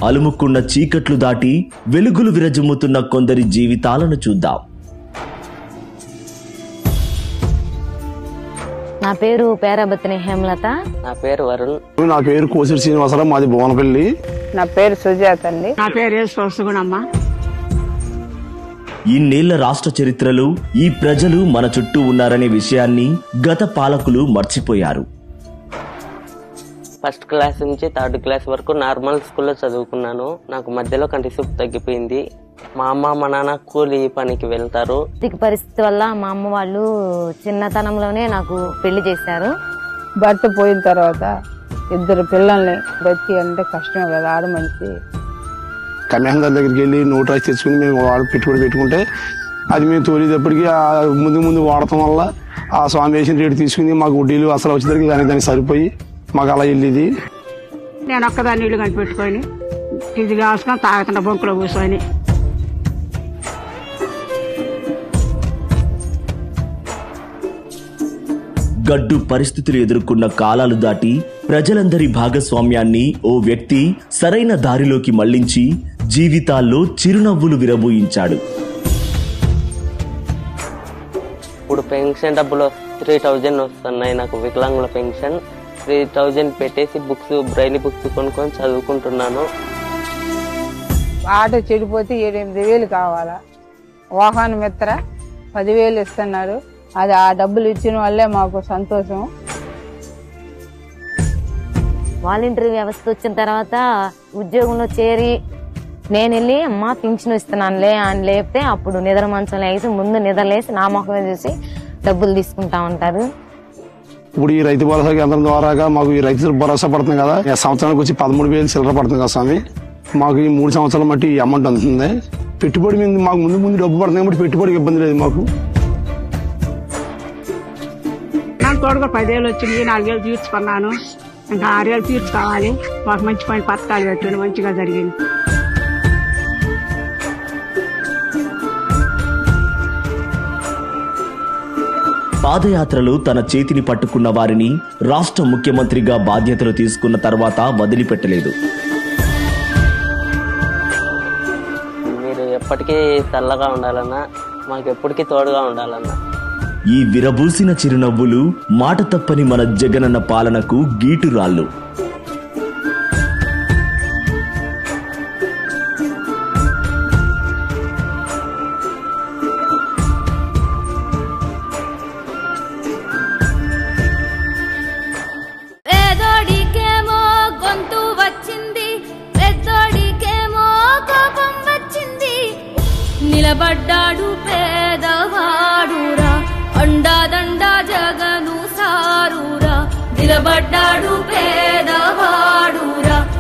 అలుముకున్న చీకట్లు దాటి వెలుగులు విరజిమ్ముతున్న కొందరి జీవితాలను చూద్దాం. నా పేరు పేరాబత్తిని హేమలత. నా పేరు వరుణ్. నా పేరు కోసిరి శ్రీనివాసరావు, మాది భువనపల్లి. నా పేరు సుజాత అండి. నా పేరు సోసుగుణమ్మ. ఇన్నేళ్ల రాష్ట్ర చరిత్రలో ఈ ప్రజలు మన చుట్టూ ఉన్నారనే విషయాన్ని గత పాలకులు మర్చిపోయారు. ఫస్ట్ క్లాస్ నుంచి థర్డ్ క్లాస్ వరకు నార్మల్ స్కూల్లో చదువుకున్నాను. నాకు మధ్యలో కంటి చూపు తగ్గిపోయింది. మా అమ్మ మా నాన్న కూలి పనికి వెళ్తారు. పరిస్థితి వల్ల మా అమ్మ వాళ్ళు చిన్నతనంలోనే నాకు పెళ్లి చేశారు. భర్త పోయిన తర్వాత 2 పిల్లల్ని బతికి అంటే కష్టమే కదా ఆడ మనిషి. కన్యాసం దగ్గరికి వెళ్ళి నోట్ రాసి తెచ్చుకుని మేము పెట్టుబడి పెట్టుకుంటే అది మేము తోలేటప్పటికి ముందు వాడటం వల్ల ఆ స్వామి వేసిన రేటు తీసుకుని మాకు వడ్డీలు అసలు వచ్చేసరికి దానికి సరిపోయి మాకు అలా వెళ్ళేది. నేను ఒక్కదాన్ని నీళ్లు కంటి పెట్టుకొని ఇది కాసుకొని తాగుతున్న బొంకులో కూర్చొని. గడ్డు పరిస్థితులు ఎదుర్కొన్న కాలాలు దాటి ప్రజలందరి భాగస్వామ్యాన్ని ఓ వ్యక్తి సరైన దారిలోకి మళ్లించి జీవితాల్లో చిరునవ్వులు విరబూయించాడు. ఇప్పుడు పెన్షన్ డబ్బులు 3000 వస్తున్నాయి. నాకు వికలాంగుల పెన్షన్ 3000 పెట్టేసి బుక్స్ బ్రైలీ బుక్స్ కొనుక్కొని చదువుకుంటున్నాను. ఆటో చెడిపోతే 7-8 కావాలా. వాహన మిత్ర 10,000 ఇస్తున్నారు. అది ఆ డబ్బులు ఇచ్చిన వల్లే మాకు సంతోషం. వాలంటరీ వ్యవస్థ వచ్చిన తర్వాత ఉద్యోగంలో చేరి నేను వెళ్ళి అమ్మ పింఛను ఇస్తున్నానులే అని లేపితే అప్పుడు నిద్ర మంచం లేసి ముందు నిద్రలేసి నా ముఖమే చూసి డబ్బులు తీసుకుంటా ఉంటారు. ఇప్పుడు ఈ రైతు భరోసా కేంద్రం ద్వారా మాకు ఈ రైతు భరోసా పడుతుంది కదా, సంవత్సరానికి వచ్చి 13,000 చిల్లర పడుతుంది కదా స్వామి. మాకు ఈ 3 సంవత్సరాల మట్టి ఈ అమౌంట్ అందుతుంది. పెట్టుబడి మీద మాకు ముందు డబ్బు పడుతుంది కాబట్టి పెట్టుబడికి ఇబ్బంది లేదు మాకు. నాకు తోడుగా 10,000 వచ్చింది. 4,000 తీర్చుకున్నాను. ఇంకా 6,000 తీర్చుకోవాలి. మాకు మంచి పథకాలు పెట్టండి, మంచిగా జరిగింది. పాదయాత్రలో తన చేతిని పట్టుకున్న వారిని రాష్ట్ర ముఖ్యమంత్రిగా బాధ్యతలు తీసుకున్న తర్వాత వదిలిపెట్టలేదు. మీరు ఎప్పటికీ చల్లగా ఉండాలన్నా, మాకు ఎప్పటికీ తోడుగా ఉండాలన్నా. ఈ విరబూసిన చిరునవ్వులు మాట తప్పని మన జగనన్న పాలనకు గీటురాళ్ళు. పేదోడికేమో గొంతు వచ్చింది, పెద్దోడికేమో కోపం వచ్చింది. నిలబడ్డాడు పేదవాడురా, అండాదండా జగను సారురా. నిలబడ్డాడు పేదవాడురా,